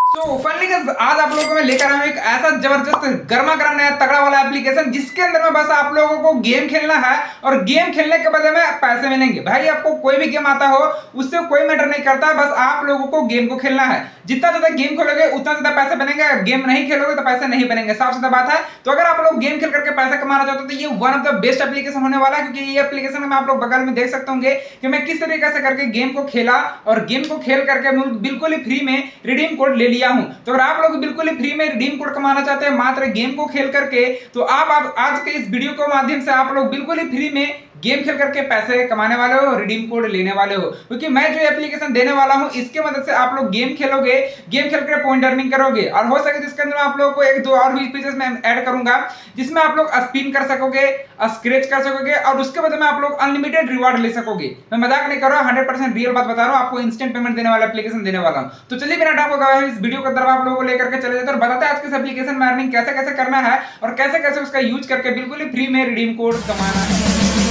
तो फाइनली आज आप लोगों को मैं लेकर आया हूं एक ऐसा जबरदस्त गर्मा गर्म नया तगड़ा वाला एप्लीकेशन जिसके अंदर में बस आप लोगों को गेम खेलना है और गेम खेलने के बदले में पैसे मिलेंगे। भाई आपको कोई भी गेम आता हो उससे कोई मैटर नहीं करता, बस आप लोगों को गेम को खेलना है। जितना ज्यादा गेम खेलोगे उतना ज्यादा पैसे बनेंगे, गेम नहीं खेलोगे तो पैसे नहीं बनेंगे, साफ सीधा बात है। तो अगर आप लोग गेम खेल करके पैसा कमाना चाहते हो तो ये one of the best application होने वाला है, क्योंकि ये एप्लीकेशन में आप लोग बगल में देख सकते होंगे कि मैं किस तरीके से करके गेम को खेला और गेम को खेल करके बिल्कुल ही फ्री में रिडीम कोड ले लिया हूं। तो अगर आप लोग बिल्कुल ही फ्री में रिडीम कोड कमाना चाहते हैं मात्र गेम को खेल करके, तो आप आज के इस वीडियो के माध्यम से आप लोग बिल्कुल ही फ्री में गेम खेल करके पैसे कमाने वाले हो, रिडीम कोड लेने वाले हो। क्योंकि मैं जो एप्लीकेशन देने वाला हूं इसके मदद से आप लोग गेम खेलोगे, गेम खेल कर पॉइंट अर्निंग करोगे और हो सके तो इसके अंदर आप लोगों को एक दो और भी फीचर्स मैं ऐड करूंगा जिसमें आप लोग स्पिन कर सकोगे, स्क्रैच कर सकोगे और उसके बदले में आप लोग अनलिमिटेड रिवार्ड ले सकोगे। मैं मजाक नहीं कर रहा हूं, 100% रियल बात बता रहा हूं, आपको इंस्टेंट पेमेंट देने वाला एप्लीकेशन देने वाला हूं। तो चलिए बिना टाइम को गवाए इस वीडियो की तरफ आप लोगों को लेकर के चले जाते हैं और बताते हैं आज के एप्लीकेशन में अर्निंग कैसे कैसे करना है और कैसे कैसे उसका यूज करके बिल्कुल ही फ्री में रिडीम कोड कमाना है।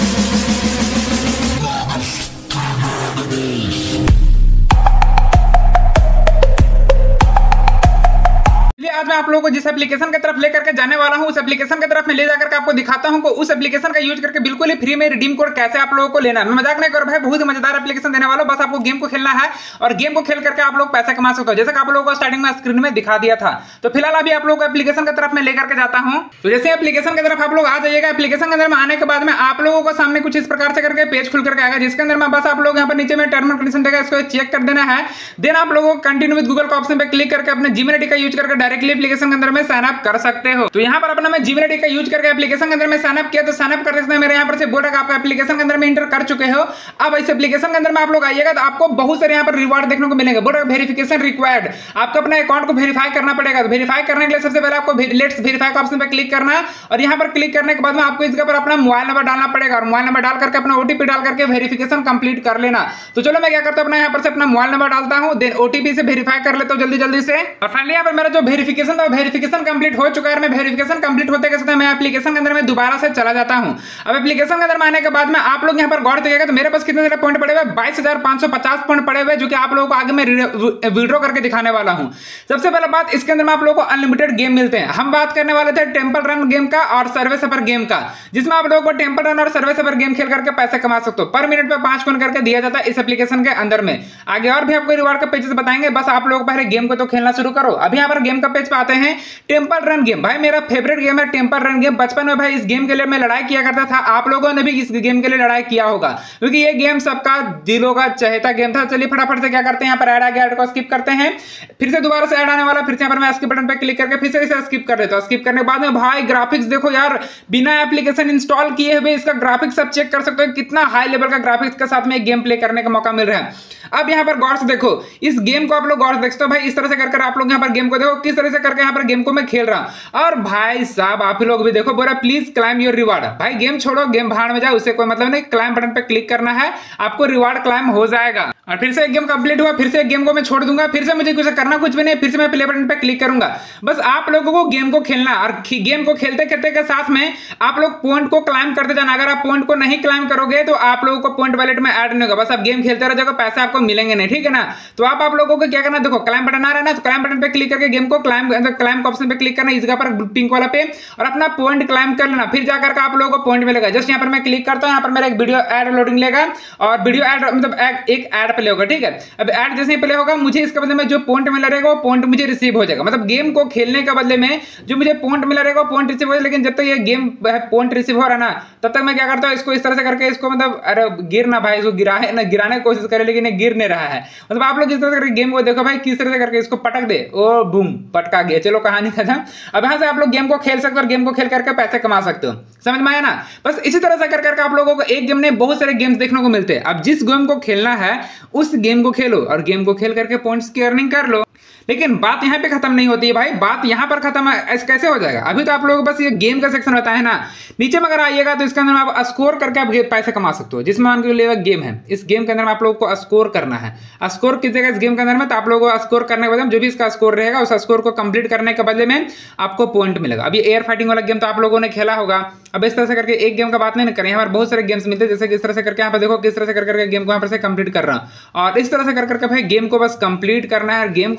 आज मैं आप लोगों को जिस एप्लीकेशन की तरफ लेकर के जाने वाला हूं उस एप्लीकेशन की तरफ मैं ले जाकर के आपको दिखाता हूं कि उस एप्लीकेशन का यूज करके बिल्कुल ही फ्री में रिडीम कोड कैसे आप लोगों को लेना है। मैं मजाक नहीं कर रहा भाई, बहुत ही मजेदार एप्लीकेशन देने वाला हूं, बस आपको गेम को खेलना है और गेम को खेल करके आप लोग पैसे कमा सकते हो, जैसे कि आप लोगों को स्टार्टिंग में स्क्रीन में दिखा दिया था। तो फिलहाल अभी आप लोगों को एप्लीकेशन की तरफ मैं लेकर के जाता हूं। तो जैसे एप्लीकेशन की तरफ आप लोग आ जाइएगा, एप्लीकेशन के अंदर में आने के बाद में आप लोगों को सामने कुछ इस प्रकार से करके पेज खुल करके आएगा, जिसके अंदर में बस आप लोग यहाँ पर नीचे में टर्म एंड कंडीशन देगा, इसको चेक कर देना है। देन आप लोगों को कंटिन्यू विद गूगल का ऑप्शन पे क्लिक करके अपने जीमेल आईडी का यूज करके डायरेक्टली एप्लीकेशन के अंदर में साइन अप कर सकते हो। तो यहाँ पर अपना मैं जीमेल आईडी का यूज करके एप्लीकेशन के अंदर में साइन अप किया, तो साइन अप करते समय मेरे यहाँ पर से बोल रहा है आप एप्लीकेशन के अंदर में इंटर कर चुके हो। अब इस एप्लीकेशन के अंदर में आप लोग आइएगा तो आपको बहुत सारे यहाँ पर रिवार्ड देखने को मिलेंगे। बोल रहा है वेरिफिकेशन रिक्वायर्ड, आपको अपने अकाउंट को वेरीफाई करना पड़ेगा। तो वेरीफाई करने के लिए सबसे पहले आपको लेट्स वेरीफाई का ऑप्शन पे क्लिक करना है और यहाँ पर क्लिक करने के बाद में आपको इसके ऊपर अपना मोबाइल नंबर डालना पड़ेगा और मोबाइल नंबर डाल करके अपना ओटीपी डाल करके वेरिफिकेशन कंप्लीट कर लेना। तो चलो मैं क्या करता हूँ, अपना यहाँ पर से अपना मोबाइल नंबर डालता हूँ, देन ओटीपी से वेरीफाई कर लेता हूँ जल्दी जल्दी से। और फाइनली यहाँ पर मेरा जो वेरिफिकेशन था वेरिफिकेशन कंप्लीट हो चुका है। मैं वेरिफिकेशन कंप्लीट होते के साथ मैं एप्लीकेशन के अंदर में दोबारा से चला जाता हूं। अब एप्लीकेशन के अंदर में आने के बाद में आप लोग यहां पर गौर करिएगा तो मेरे पास कितने सारे पॉइंट पड़े हुए, 22,550 पॉइंट पड़े हुए, जो कि आप लोगों को आगे मैं विड्रॉ करके दिखाने वाला हूं। सबसे पहले बात, इसके अंदर में आप लोगों को अनलिमिटेड गेम मिलते हैं। हम बात करने वाले थे टेंपल रन गेम का और सर्वे सफर गेम का, जिसमें आप लोगों को टेंपल रन और सर्वे सफर गेम खेल करके पैसे कमा सकते हो। पर मिनट पे 5 कॉइन करके दिया जाता है इस एप्लीकेशन के अंदर में। आगे और भी आपको रिवार्ड का पेजेस बताएंगे, बस आप लोग पहले गेम को तो खेलना शुरू करो। अभी यहाँ पर गेम का पेज पे आते हैं। टेंपल रन गेम भाई मेरा फेवरेट गेम है टेंपल रन गेम। बचपन में भाई इस गेम के लिए मैं लड़ाई किया करता था, आप लोगों ने भी इस गेम के लिए लड़ाई किया होगा क्योंकि ये गेम सबका दिलों का चहेता गेम था। चलिए फटाफट से क्या करते हैं, यहाँ पर ऐड आ गया, ऐड को स्किप करते हैं। फिर से दोबारा से ऐड आने वाला, फिर से यहाँ पर मैं स्किप बटन पे क्लिक करके फिर से इसे स्किप कर देता हूँ। स्किप करने के बाद में भाई ग्राफिक्स देखो यार, बिना एप्लीकेशन इंस्टॉल किए हुए इसका ग्राफिक्स आप चेक कर सकते हो, कितना हाई लेवल का ग्राफिक्स के साथ में गेम प्ले करने का मौका मिल रहा है। अब यहाँ पर गौर से देखो, इस गेम को आप लोग गौर से देख सकते हो भाई, इस तरह से करके आप लोग यहाँ पर गेम को देखो, किस तरह से करके यहाँ पर गेम को मैं खेल रहा हूँ। और भाई साहब आप लोग भी देखो, बोला प्लीज क्लाइम योर रिवार्ड। भाई गेम छोड़ो, गेम भाड़ में जाओ, उससे कोई मतलब नहीं, क्लाइम बटन पे क्लिक करना है, आपको रिवार्ड क्लाइम हो जाएगा। और फिर से एक गेम कंप्लीट हुआ, फिर से एक गेम को मैं छोड़ दूंगा, फिर से मुझे कुछ करना कुछ भी नहीं, फिर से मैं प्ले बटन पे क्लिक करूंगा। बस आप लोगों को गेम को खेलना और गेम को खेलते खेलते के साथ में आप लोग पॉइंट को क्लाइम करते जाना। अगर आप पॉइंट को नहीं क्लाइम करोगे तो आप लोगों को पॉइंट वॉलेट में ऐड नहीं होगा, बस आप गेम खेलते रह जाओगे, पैसे आपको मिलेंगे नहीं, ठीक है ना। तो आप लोगों को क्या करना, देखो क्लाइम बटन आ रहा है ना, तो क्लाइम बटन पे क्लिक करके गेम को क्लाइम का ऑप्शन पे क्लिक करना, इस जगह पर पिंक वाला पे, और अपना पॉइंट क्लाइम कर लेना। फिर जाकर के आप लोगों को पॉइंट मिलेगा। जस्ट यहाँ पर मैं क्लिक करता हूँ, यहाँ पर मेरा एक वीडियो ऐड लोडिंग लेगा और वीडियो ऐड मतलब एक ऐड प्ले होगा, ठीक है। अब ऐड जैसे ही प्ले होगा, मुझे इसके बदले में जो पॉइंट मिला रहेगा वो पॉइंट मुझे रिसीव हो जाएगा। मतलब गेम को खेलने के बदले में जो मुझे पॉइंट मिला रहेगा वो पॉइंट रिसीव हो जाएगा। लेकिन जब तक ये गेम पॉइंट रिसीव हो रहा है ना, तब तक मैं क्या करता हूँ, इसको इस तरह से करके इसको मतलब अरे गिर ना भाई, इसको गिराने की कोशिश करे लेकिन ये गिर नहीं रहा है। मतलब आप लोग इस तरह से गेम को देखो भाई, किस तरह से करके इसको पटक दे, ओ बूम पटका गया। चलो कहानी खत्म। अब यहाँ से आप लोग गेम को खेल सकते हो और गेम को खेल करके पैसे कमा सकते हो, समझ में आया ना। बस इसी तरह से कर करके आप लोगों को एक गेम में बहुत सारे गेम्स देखने को मिलते हैं। अब जिस गेम को खेलना है उस गेम को खेलो और गेम को खेल करके पॉइंट्स की अर्निंग कर लो। लेकिन बात यहाँ पे खत्म नहीं होती है भाई, बात यहाँ पर खत्म कैसे हो जाएगा। अभी तो आप लोगों को बस ये गेम का सेक्शन रहता है ना, नीचे में अगर आइएगा तो इसके अंदर आप स्कोर करके आप पैसे कमा सकते हो। जिसमें मान के लिए गेम है, इस गेम के अंदर में आप लोगों को स्कोर करना है। स्कोर कीजिएगा इस गेम के अंदर में, तो आप लोगों को स्कोर करने के बाद जो भी इसका स्कोर रहेगा उस स्कोर को कंप्लीट करने के बदले में आपको पॉइंट मिलेगा। अभी एयर फाइटिंग वाला गेम तो आप लोगों ने खेला होगा। अब इस तरह से करके एक गेम का बात नहीं करें, यहाँ पर बहुत सारे गेम्स मिलते हैं, जैसे कि इस तरह से करके यहाँ पर देखो किस तरह से करके गेम को यहाँ पर से कंप्लीट कर रहा हूँ। और इस तरह से कर करके भाई गेम को बस कंप्लीट करना है, गेम को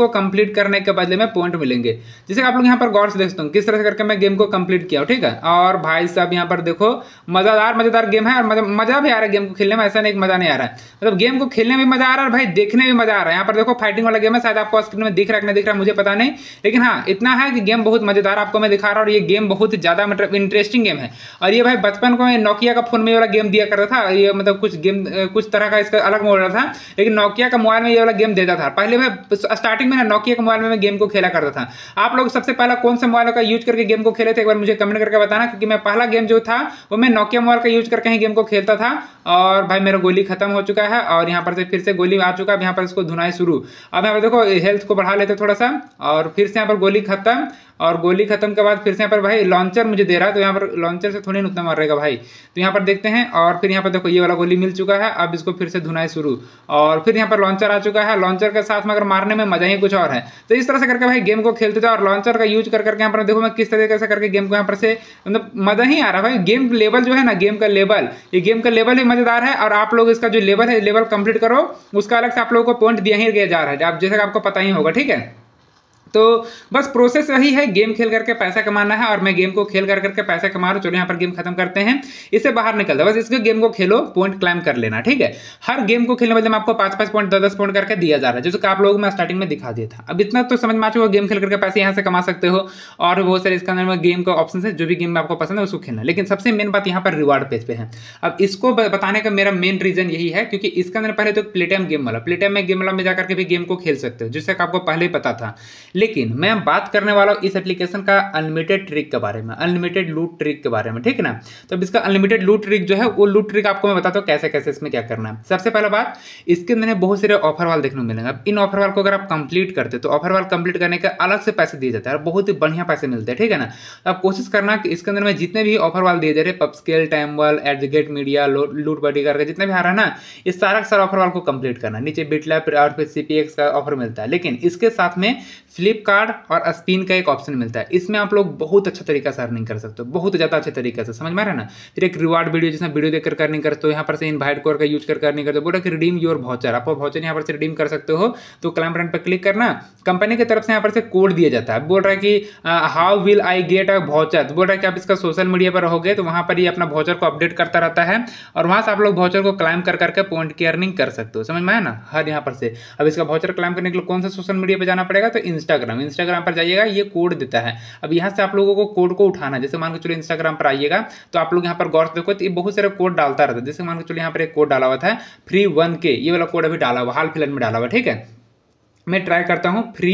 कंप्लीट करने के बदले में पॉइंट मिलेंगे। जैसे आप लोग यहाँ पर गौर से देखते हो किस तरह से करके मैं गेम को कंप्लीट किया, ठीक है। और भाई साहब यहाँ पर देखो मजेदार गेम है और मजा भी आ रहा है गेम को खेलने में, ऐसा नहीं मजा नहीं आ रहा है, मतलब गेम को खेलने में मजा आ रहा है और भाई देखने में मजा आ रहा है। यहाँ पर देखो फाइटिंग वाला गेम है, शायद आपको स्क्रीन में दिख रहा है नहीं दिख रहा मुझे पता नहीं, लेकिन हाँ इतना है कि गेम बहुत मजेदार आपको मैं दिखा रहा हूँ और ये गेम बहुत ज्यादा मतलब इंटरेस्टिंग गेम है। और ये भाई बचपन को नोकिया का फोन में वाला गेम दिया करता था, ये मतलब कुछ तरह का इसका अलग मॉडल था, लेकिन नोकिया का मोबाइल में ये वाला गेम देता था। पहले मैं स्टार्टिंग में ना नोकिया के मोबाइल में गेम को खेला करता था। आप लोग सबसे पहला कौन सा मोबाइल का यूज करके गेम को खेले थे एक बार मुझे कमेंट करके बताना, क्योंकि मैं पहला गेम जो था वो मैं नोकिया मोबाइल का यूज करके ही गेम को खेलता था। और भाई मेरा गोली खत्म हो चुका है और यहाँ पर से फिर से गोली आ चुका है, यहाँ पर इसको धुनाई शुरू। अब यहाँ पर देखो हेल्थ को बढ़ा लेते थोड़ा सा और फिर से यहाँ पर गोली खत्म, और गोली खत्म के बाद फिर से यहाँ पर भाई लॉन्चर मुझे दे रहा है, तो यहाँ पर लॉन्चर से थोड़ी उतना मारेगा भाई। तो यहाँ पर देखते हैं और फिर यहाँ पर देखो ये वाला गोली मिल चुका है, अब इसको फिर से धुनाई शुरू, और फिर यहाँ पर लॉन्चर आ चुका है। लॉन्चर के साथ में अगर मारने में मजा ही कुछ और है। तो इस तरह से करके भाई गेम को खेलते थे और लॉन्चर का यूज करके यहाँ पर देखो मैं किस तरीके से करके गेम को यहाँ पर से मतलब मजा ही आ रहा है भाई। गेम लेवल जो है ना, गेम का लेवल, ये गेम का लेवल ही मजेदार है। और आप लोग इसका जो लेवल है लेवल कंप्लीट करो, उसका अलग से आप लोगों को पॉइंट दिया ही गया जा रहा है, आप जैसे कि आपको पता ही होगा, ठीक है। तो बस प्रोसेस वही है, गेम खेल करके पैसा कमाना है और मैं गेम को खेल करके पैसा कमा रहा हूँ। चलो यहाँ पर गेम खत्म करते हैं, इससे बाहर निकलता है, बस इसके गेम को खेलो पॉइंट क्लाइम कर लेना, ठीक है। हर गेम को खेलने में आपको 5-5 पॉइंट 10-10 पॉइंट करके दिया जा रहा है, जैसे कि आप लोगों को मैं स्टार्टिंग में दिखा दिया था। अब इतना तो समझ में आ चुका, गेम खेल करके पैसे यहाँ से कमा सकते हो और बहुत सारे इसके अंदर में गेम का ऑप्शन है, जो भी गेम आपको पसंद है उसको खेलना। लेकिन सबसे मेन बात यहाँ पर रिवार्ड पेज पे है। अब इसको बताने का मेरा मेन रीजन यही है क्योंकि इसके अंदर पहले तो प्लेटाइम गेम वाला में जाकर के भी गेम को खेल सकते हो, जिससे आपको पहले ही पता था। लेकिन मैं बात करने वाला हूं इस एप्लीकेशन का अनलिमिटेड ट्रिक के बारे में, अनलिमिटेड लूट ट्रिक के बारे में, ठीक है ना। तो अब इसका अनलिमिटेड लूट ट्रिक जो है वो लूट ट्रिक आपको मैं बताता हूं कैसे कैसे इसमें क्या करना है। सबसे पहला बात, इसके अंदर बहुत सारे ऑफर वाल देखने को मिलेंगे। अब इन ऑफर वाल को अगर आप कंप्लीट करते तो ऑफर वाल कंप्लीट करने के अलग से पैसे दिए जाते हैं और बहुत ही बढ़िया पैसे मिलते हैं, ठीक है ना। तो आप कोशिश करना कि इसके अंदर में जितने भी ऑफर वाल दिए जा रहे, पबस्केल, टाइमवाल, एडगेट मीडिया, लूट बडी करके जितने भी आ रहा है ना, ये सारा ऑफर वाल को कंप्लीट करना। नीचे बिटलैब और फिर CPX का ऑफर मिलता है, लेकिन इसके साथ में फ्लिपकार्ट और स्पिन का एक ऑप्शन मिलता है। इसमें आप लोग बहुत अच्छा तरीका से अर्निंग कर सकते हो, बहुत ज़्यादा अच्छे तरीके से, समझ में आ रहा है ना। फिर एक रिवार्ड वीडियो, जिसमें वीडियो देखकर अर्निंग करते हो, यहाँ पर से इनवाइट कोड का यूज करके अर्निंग करते हो। बोला कि रिडीम योर वाउचर, आपको वाउचर यहाँ पर से रिडीम कर सकते हो। तो क्लाइम बटन पर क्लिक करना, कंपनी की तरफ से यहाँ पर से कोड दिया जाता है। बोल रहा है कि how will I get a voucher, बोल रहा है कि आप इसका सोशल मीडिया पर रहोगे तो वहाँ पर ही अपना वाउचर को अपडेट करता रहता है और वहाँ से आप लोग वाउचर को क्लाइम कर करके पॉइंट की अर्निंग कर सकते हो, समझ में आया ना। हर यहाँ पर से अब इसका वाउचर क्लाइम करने के लिए कौन सा सोशल मीडिया पर जाना पड़ेगा, तो इंस्टाग्राम पर जाइएगा, ये कोड देता है। अब यहाँ से आप लोगों को कोड को उठाना है। जैसे मान के चलो इंस्टाग्राम पर आइएगा तो आप लोग यहाँ पर गौर से देखो तो ये बहुत सारे कोड डालता रहता है। जैसे मान के चलो यहाँ पर एक कोड डाला हुआ था free 1K, ये वाला कोड अभी डाला हुआ, हाल फिलहाल में डाला हुआ, ठीक है। मैं ट्राई करता हूँ free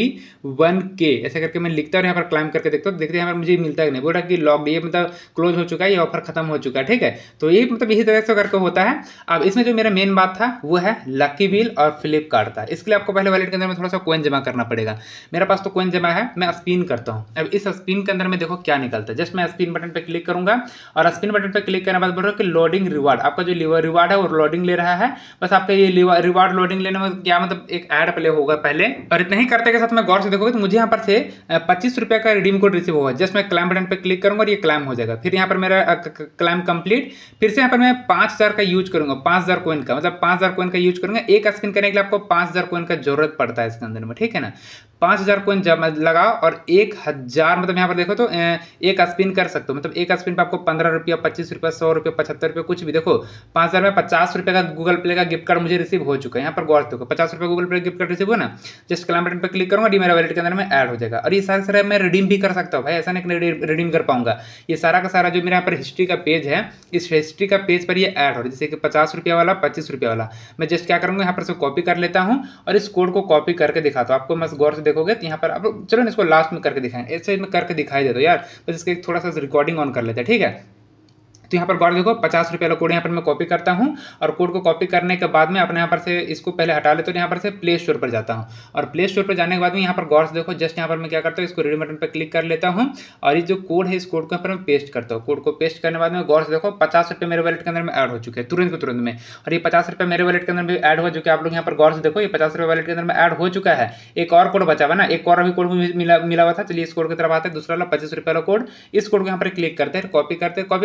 1K ऐसे करके मैं लिखता हूँ, यहाँ पर क्लाइम करके देखता हूँ, देखते हैं यहाँ पर मुझे मिलता है नहीं। बोल रहा कि लॉक्ड, ये मतलब क्लोज हो चुका है, ये ऑफर खत्म हो चुका है, ठीक है। तो ये मतलब यही तरह से करके होता है। अब इसमें जो मेरा मेन बात था वो है लकी व्हील और फ्लिपकार्ट का। इसके लिए आपको पहले वॉलेट के अंदर में थोड़ा सा कॉइन जमा करना पड़ेगा। मेरे पास तो कॉइन जमा है, मैं स्पिन करता हूँ। अब इस स्पिन के अंदर में देखो क्या निकलता है। जस्ट मैं स्पिन बटन पर क्लिक करूंगा और स्पिन बटन पर क्लिक करने के बाद बोल रहा है कि लोडिंग रिवार्ड, आपका जो रिवार्ड है वो लोडिंग ले रहा है। बस आपका ये रिवार्ड लोडिंग लेने में क्या मतलब एक ऐड प्ले होगा पहले, और इतना ही करते के साथ मैं गौर से देखोगे तो मुझे यहाँ पर से 25 रुपये का रिडीम कोड रिसीव होगा। जस्ट मैं क्लाइम बटन पे क्लिक करूंगा और ये क्लाइम हो जाएगा। फिर यहाँ पर मेरा क्लाइम कंप्लीट। फिर से यहाँ पर मैं 5000 का यूज करूंगा, 5000 कॉइन का, मतलब 5000 कॉइन का यूज करूंगा। एक स्पिन करने के लिए आपको 5000 कॉइन का जरूरत पड़ता है इसके अंदर में, ठीक है ना। 5000 कॉइन लगाओ और 1000 मतलब यहाँ पर देखो तो एक स्पिन कर सकते हो। मतलब एक स्पिन पे आपको 15 रुपया, 25 रुपया, 100 रुपया, 75 रुपया, कुछ भी। देखो 5000 में 50 रुपये का गूगल प्ले का गिफ्ट कार्ड मुझे रिसीव हो चुका है। यहाँ पर गौर देखो 50 रुपये Google Play gift card receive हुआ ना। जस्ट क्लाइम बटन पर क्लिक करूंगा, मेरा वॉलेट के अंदर में ऐड हो जाएगा। और ये सारे मैं रिडीम भी कर सकता हूँ भाई, ऐसा नहीं रिडीम कर पाऊंगा। ये सारा का सारा जो मेरा यहाँ पर हिस्ट्री का पेज है, इस हिस्ट्री का पेज पर ये ऐड हो रहा है। जैसे कि 50 रुपया वाला, 25 रुपया वाला, मैं जस्ट क्या करूंगा यहाँ पर से कॉपी कर लेता हूँ और इस कोड को कॉपी करके दिखाता हूँ आपको। बस गौर से देखोगे तो यहाँ पर आप चलो ना इसको लास्ट में करके दिखाएं, ऐसे में करके दिखाई दे दो यार। बस इसके थोड़ा सा रिकॉर्डिंग ऑन कर लेते हैं, ठीक है। तो यहाँ पर गौर देखो 50 रुपये वाला कोड यहाँ पर मैं कॉपी करता हूँ और कोड को कॉपी करने के बाद में अपने यहाँ पर से इसको पहले हटा लेते हो। यहाँ पर से प्ले स्टोर पर जाता हूँ और प्ले स्टोर पर जाने के बाद में यहाँ पर गौर से देखो जस्ट यहाँ पर मैं क्या करता हूँ, इसको रिडीम बटन पर क्लिक कर लेता हूँ और ये जो कोड है इस कोड को यहाँ पर मैं पेस्ट करता हूँ। कोड को पेस्ट करने के बाद में गौर से देखो 50 रुपये मेरे वॉलेट के अंदर में ऐड हो चुके हैं तुरंत के तुरंत में। और ये 50 रुपये मेरे वॉलेट के अंदर में ऐड हो चुके हैं। आप लोग यहाँ पर गौर से देखो ये 50 रुपये वॉलेट के अंदर में ऐड हो चुका है। एक और कोड बचा हुआ ना, एक और अभी कोड मिला हुआ था। चलिए इस कोड की तरफ आते हैं, दूसरा वाला 25 रुपये वाला कोड। इस कोड को यहाँ पर क्लिक करते हैं, कॉपी करके फिर से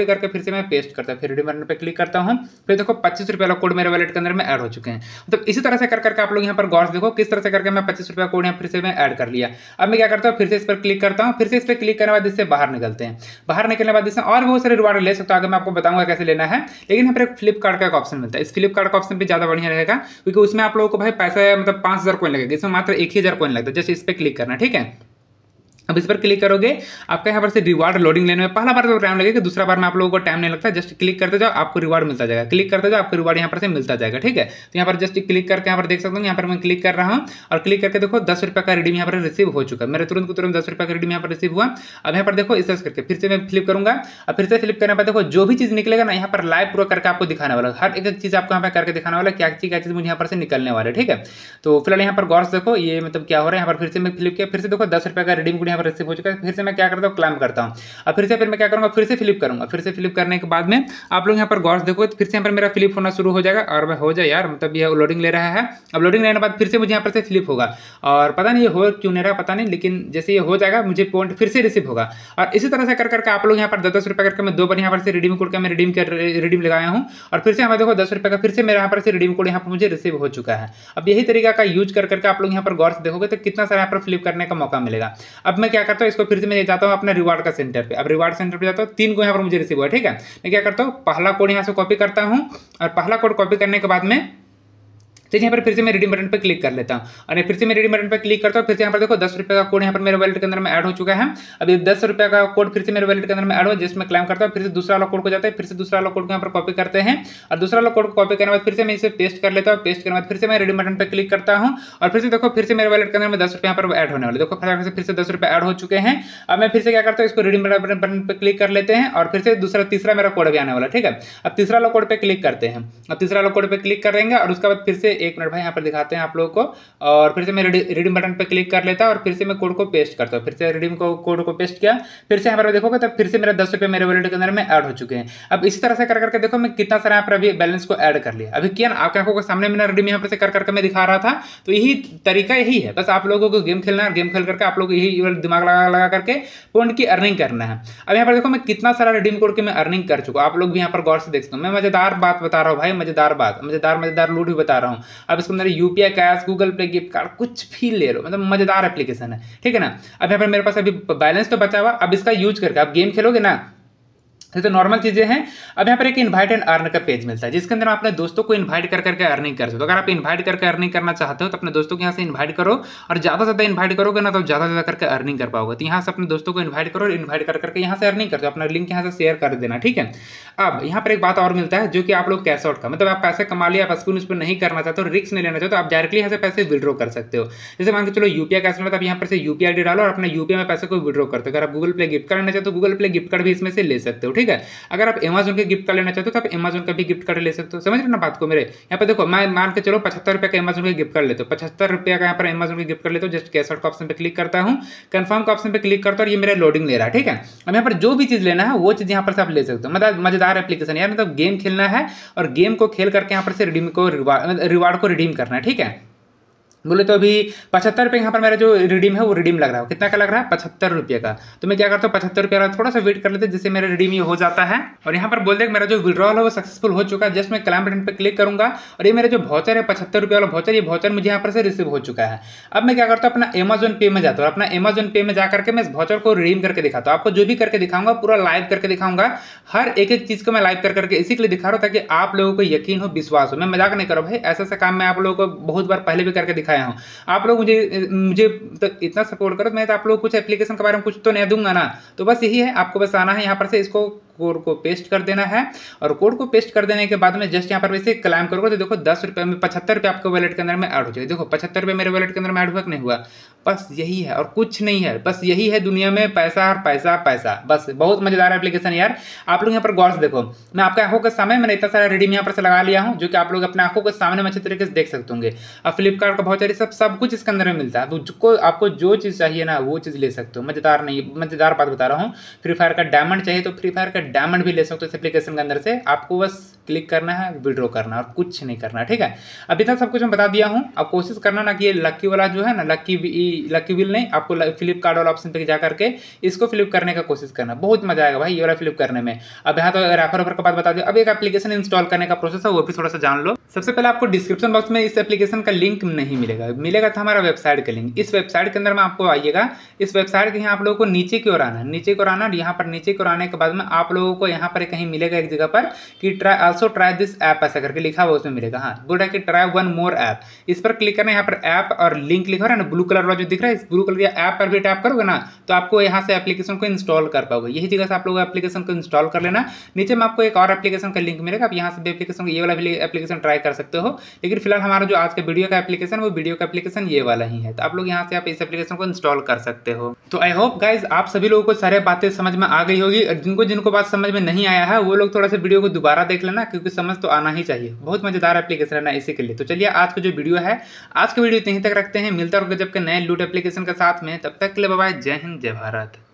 से मैं पेस्ट करता हूँ, फिर रिडीम बटन पे क्लिक करता हूँ, फिर देखो 25 रुपये वाला कोड मेरे वॉलेट के अंदर में ऐड हो चुके हैं। मतलब इसी तरह से कर करके आप लोग यहाँ पर गौर से देखो किस तरह से करके मैं 25 रुपये कोड यहाँ फिर से मैं ऐड कर लिया। अब मैं क्या करता हूँ, फिर से इस पर क्लिक करता हूँ, फिर से इस पर क्लिक करने के बाद इससे बाहर निकलते हैं। बाहर निकलने के बाद इससे और बहुत सारे रिवार्ड ले सकते हो, आगे मैं आपको बताऊंगा कैसे लेना है। लेकिन यहाँ पर एक फ्लिपकार्ट का ऑप्शन मिलता है, इस फ्लिपकार्ट का ऑप्शन भी ज़्यादा बढ़िया रहेगा, क्योंकि उसमें आप लोगों को भाई पैसा मतलब 5000 कॉइन लगेगा, इसमें मात्र 1000 कॉइन लगता है। जैसे इस पर क्लिक करना, ठीक है। अब इस पर क्लिक करोगे, आपका यहाँ पर से रिवार्ड लोडिंग लेने में पहला बार तो टाइम लगेगा, दूसरा बार में आप लोगों को टाइम नहीं लगता। जस्ट क्लिक करते जाओ, आपको रिवार्ड मिलता जाएगा, क्लिक करते जाओ, आपको रिवार्ड यहाँ पर से मिलता जाएगा, ठीक है। तो यहाँ पर जस्ट क्लिक करके यहाँ पर देख सकते हो, यहाँ पर मैं क्लिक कर रहा हूँ और क्लिक करके देखो 10 रुपये का रिडीम यहाँ पर रिसीव हो चुका है। मेरे तुरंत को तुरंत 10 रुपये का रिडीम यहाँ पर रिसीव हुआ। अब यहाँ पर देखो इस तरह करके फिर से मैं फ्लिप करूंगा, और फिर से फ्लिप करने पर देखो जो भी चीज़ निकलेगा ना, यहाँ पर लाइव पूरा करके आपको दिखाने वाला, हर एक चीज़ आपको यहाँ पर करके दिखाने वाला, क्या चीज़ मुझे यहाँ पर से निकलने वाला है, ठीक है। तो फिलहाल यहाँ पर गौर से देखो ये मतलब क्या हो रहा है। यहाँ पर फिर से मैं फ्लिप किया, फिर से देखो 10 रुपये का रिडीम कोड यहाँ पर रिसीव हो चुका है। फिर से मैं क्या करता हूँ, क्लाइम करता हूँ, और फिर मैं क्या करूँगा, फिर से फ्लिप करूँगा। फिर से फ्लिप करने के बाद में आप लोग यहाँ पर गौर से देखो, फिर से यहाँ पर मेरा फ्लिप होना शुरू हो जाएगा। और हो जाए यार, मतलब ये लोडिंग ले रहा है। अब लोडिंग लेने के बाद फिर से मुझे यहाँ पर से फ्लिप होगा, और पता नहीं ये हो क्यों नहीं रहा, पता नहीं, लेकिन जैसे ये हो जाएगा मुझे पॉइंट फिर से रिसीव होगा। और इसी तरह से कर करके आप लोग यहाँ पर 10 रुपये करके मैं 2 बार यहाँ पर से रिडीम कोड का मैं रिडीम लगाया हूँ, और फिर से यहाँ देखो 10 रुपये का फिर से मेरे यहाँ पर से रिडीम कोड यहाँ पर मुझे रिसीव हो चुका है। अब यही तरीका का यूज कर करके आप लोग यहाँ पर गौर से देखोगे तो कितना सारा यहाँ पर फ्लिप करने का मौका मिलेगा। अब मैं क्या करता हूँ, इसको फिर से मैं जाता हूँ अपने रिवार्ड का सेंटर पे। अब रिवार्ड सेंटर पे जाता हूँ, 3 को यहाँ पर मुझे रिसीव हुआ, ठीक है। मैं क्या करता हूँ, पहला कोड यहाँ से कॉपी करता हूँ, और पहला कोड कॉपी करने के बाद में यहाँ पर फिर से मैं रिडीम बटन पे क्लिक कर लेता हूँ, और फिर से मैं रिडीम बटन पे क्लिक करता हूँ। फिर से यहाँ पर देखो 10 रुपये का कोड यहाँ पर मेरे वॉलेट के अंदर में ऐड हो चुका है। अब ये 10 रुपये का कोड फिर से मेरे वॉलेट के अंदर में ऐड हो, जिसमें क्लेम करता हूँ। फिर से दूसरा वाला कोड को जाता है, फिर से दूसरा वाला कोड को यहाँ पर कॉपी करते हैं, और दूसरा वाला कोड को कॉपी करने के बाद फिर से मैं इसे पेस्ट कर लेता हूँ। पेस्ट करने के बाद फिर से मैं रिडीम बटन पर क्लिक करता हूँ, और फिर से देखो फिर से मेरे वॉलेट के अंदर में 10 रुपये यहाँ पर ऐड होने वाले। देखो फिर से 10 रुपये ऐड हो चुके हैं। अब मैं फिर से क्या करता हूँ, इसको रिडीम बटन पर क्लिक कर लेते हैं, और फिर से तीसरा मेरा कोड भी आने वाला, ठीक है। अब तीसरा वाला कोड पे क्लिक करते हैं, अब तीसरा वाला कोड पे क्लिक करेंगे, और उसके बाद फिर से 1 मिनट भाई यहाँ पर दिखाते हैं आप लोगों को, और फिर से मैं रिडीम बटन पे क्लिक कर लेता हूं, और फिर से मैं कोड को पेस्ट करता हूं। फिर से रिडीम कोड को पेस्ट किया, फिर से यहाँ पर देखोगे तो फिर से मेरा 10 रुपये मेरे वॉलेट के अंदर में ऐड हो चुके हैं। अब इसी तरह से कर करके देखो मैं कितना सारा यहाँ पर अभी बैलेंस को ऐड कर लिया। अभी किया ना, आपकी आंखों के सामने मैंने रिडीम यहाँ पर से कर करके मैं दिखा रहा था। तो यही तरीका यही है, बस आप लोगों को गेम खेलना है, गेम खेल करके आप लोग यही दिमाग लगा करके पॉइंट की अर्निंग करना है। अब यहाँ पर देखो मैं कितना सारा रिडीम कोड की मैं अर्निंग कर चुका, आप लोग भी यहाँ पर गौर से देख सकते हो। मैं मजेदार बात बता रहा हूँ भाई, मजेदार बात, मजेदार लूट भी बता रहा हूँ। अब इसके अंदर UPI, cash, Google Pay, gift card, कुछ भी ले लो, मतलब मजेदार एप्लीकेशन है, ठीक है ना। अब यहाँ पर मेरे पास अभी बैलेंस तो बचा हुआ, अब इसका यूज करके आप गेम खेलोगे ना, ये तो नॉर्मल चीजें हैं। अब यहाँ पर एक इनवाइट एंड अर्न का पेज मिलता है, जिसके अंदर आप अपने दोस्तों को इनवाइट कर करके अर्निंग कर सकते हो। अगर आप इनवाइट करके अर्निंग करना चाहते हो तो अपने दोस्तों को यहाँ से इनवाइट करो, और ज़्यादा से ज़्यादा इनवाइट करोगे ना तो ज़्यादा से ज़्यादा करके अर्निंग कर पाओगे। तो यहाँ से अपने दोस्तों को इनवाइट करो, और इनवाइट कर करके यहाँ से अर्निंग कर दो, अपना लिंक यहाँ से शेयर कर देना, ठीक है। अब यहाँ पर एक बात और मिलता है, जो कि आप लोग कैश आउट का, मतलब आप पैसे कमा लिया, आप स्कूल उस पर नहीं करना चाहते हो, रिस्क नहीं लेना चाहते, तो आप डायरेक्टली यहाँ से पैसे विड्रॉ कर सकते हो। जैसे मान के चलो यूपीआई कैश में, आप यहाँ पर से यूपीआई ID डालो और अपने यूपीआई में पैसे को विड्रॉ करते हो। अगर आप गूगल प्ले गिफ्ट कार्ड लेना चाहते हो, गूगल प्ले गिफ्ट कार्ड भी इसमें से ले सकते हो, ठीक है। अगर आप अमेजन के गिफ्ट कार्ड लेना चाहते हो तो आप अमेजन का भी गिफ्ट कार्ड ले सकते हो। समझ रहे हो ना बात को मेरे। यहाँ पे देखो मैं मान के चलो 75 रुपये का अमेजन का गिफ्ट कार्ड लेते हो, 75 रुपये का यहाँ पर अमेजन का गिफ्ट कार्ड लेते हो। जस्ट कैश आउट का ऑप्शन पे क्लिक करता हूँ, कंफर्म का ऑप्शन पे क्लिक करता हूँ, और ये मेरा लोडिंग ले रहा है, ठीक है। अब यहाँ पर जो भी चीज़ लेना है वो चीज़ यहाँ पर से आप ले सकते हो। मतलब मजेदार एप्लीकेशन यार, मतलब गेम खेलना है और गेम को खेल करके यहाँ पर से रिवार्ड को रिडीम करना है, ठीक है। बोले तो अभी 75 रुपये यहाँ पर मेरा जो रिडीम है वो रिडीम लग रहा है। कितना का लग रहा है? 75 रुपये का। तो मैं क्या करता हूँ, 75 रुपये थोड़ा सा वेट कर लेते हैं जिससे मेरा रिडीम ये हो जाता है। और यहाँ पर बोल दे मेरा जो विड्रॉल है वो सक्सेसफुल हो चुका है। जस्ट मैं क्लाइम बटन पर क्लिक करूंगा और ये मेरा जो वाउचर है 75 रुपये वाला वाउचर, ये वाउचर मुझे यहाँ पर से रिसीव हो चुका है। अब मैं क्या करता हूँ, अपना अमेजन पे में जाता हूँ। अपना अमेजन पे में जाकर के मैं इस वाउचर को रिडीम करके दिखाता हूँ। आपको जो भी करके दिखाऊंगा पूरा लाइव करके दिखाऊंगा। हर एक चीज़ को मैं लाइव कर करके इसी के लिए दिखा रहा हूँ ताकि आप लोगों को यकीन हो, विश्वास हो। मैं मजाक नहीं कर रहा भाई, ऐसा काम मैं आप लोगों को बहुत बार पहले भी करके दिखाया हूँ। आप लोग मुझे तो इतना सपोर्ट करो, मैं तो आप लोग कुछ एप्लीकेशन के बारे में कुछ तो नहीं दूंगा ना। तो बस यही है, आपको बस आना है यहाँ पर से, इसको कोड को पेस्ट कर देना है। और कोड को पेस्ट कर देने के बाद में जस्ट यहाँ पर वैसे क्लाइम करोगे तो देखो 10 रुपये में 75 रुपये आपके वॉलेट के अंदर में ऐड हो जाएगा। देखो 75 रुपये मेरे वॉलेट के अंदर में ऐड हुआ कि नहीं हुआ। बस यही है और कुछ नहीं है, बस यही है दुनिया में पैसा और पैसा पैसा। बस बहुत मजेदार एप्लीकेशन यार। आप लोग यहाँ पर गौर से देखो, मैं आपके आंखों के सामने मैंने इतना सारा रिडीम यहाँ पर से लगा लिया हूँ जो कि आप लोग अपने आंखों के सामने अच्छे तरीके से देख सकते होंगे। अब फ्लिपकार्ट का बहुत सारी सब कुछ इसके अंदर में मिलता है। तो आपको जो चीज़ चाहिए ना वो चीज़ ले सकते हो। मजेदार नहीं, मजेदार बात बता रहा हूँ। फ्री फायर का डायमंड चाहिए तो फ्री फायर का डायमंड भी ले सकते हो इस एप्लीकेशन के अंदर से। आपको बस क्लिक करना है, विड्रॉ करना है और कुछ नहीं करना, ठीक है। अभी तक सब कुछ मैं बता दिया हूँ। अब कोशिश करना ना कि ये लक्की वाला जो है ना, लक्की व्हील नहीं, आपको फ्लिपकार्ट वाला ऑप्शन पे जा करके इसको फ्लिप करने का कोशिश करना, बहुत मजा आएगा भाई ये वाला फ्लिप करने में। अब यहाँ तो रेफर का बात बता दिया। अब एक एप्लीकेशन इंस्टॉल करने का प्रोसेस है, वो भी थोड़ा सा जान लो। सबसे पहले आपको डिस्क्रिप्शन बॉक्स में इस एप्लीकेशन का लिंक नहीं मिलेगा तो हमारा वेबसाइट का लिंक। इस वेबसाइट के अंदर में आपको आइएगा, इस वेबसाइट के यहाँ आप लोगों को नीचे की ओर आना है, नीचे की ओर आना। यहाँ पर नीचे की ओर आने के बाद में आप लोगों को यहाँ पर कहीं मिलेगा एक जगह पर कि ऑल्सो ट्राई दिस ऐप ऐसा करके लिखा हुआ उसमें मिलेगा। हाँ, बोल रहा है कि ट्राई वन मोर ऐप, इस पर क्लिक करना है। यहाँ पर ऐप और लिंक लिखा रहा है ना, ब्लू कलर वाला जो दिख रहा है, इस ब्लू कलर के ऐप पर भी टैप करोगे ना तो आपको यहाँ से एप्लीकेशन को इंस्टॉल कर पाओगे। यही जगह से आप लोग एप्लीकेशन को इंस्टॉल कर लेना। नीचे में आपको एक और एप्लीकेशन का लिंक मिलेगा, आप यहाँ से एप्लीकेशन ये वाला भी एप्लीकेशन ट्राई कर सकते हो। लेकिन फिलहाल हमारा जो आज का वीडियो का एप्लीकेशन, वो वीडियो का एप्लीकेशन ये वाला ही है, तो आप लोग यहाँ से आप इस एप्लीकेशन को इंस्टॉल कर सकते हो। तो आई होप गाइज आप सभी लोगों को सारे बातें समझ में आ गई होगी। जिनको बात समझ में नहीं आया है वो लोग थोड़ा सा वीडियो को दोबारा देख लेना, क्योंकि समझ तो आना ही चाहिए। बहुत मजेदार एप्लीकेशन है ना इसी के लिए। तो चलिए आज का जो वीडियो है, आज का वीडियो यहीं तक रखते हैं। मिलता है गजब के नए लूट एप्लीकेशन के साथ में, तब तक के लिए बाय बाय, जय हिंद जय भारत।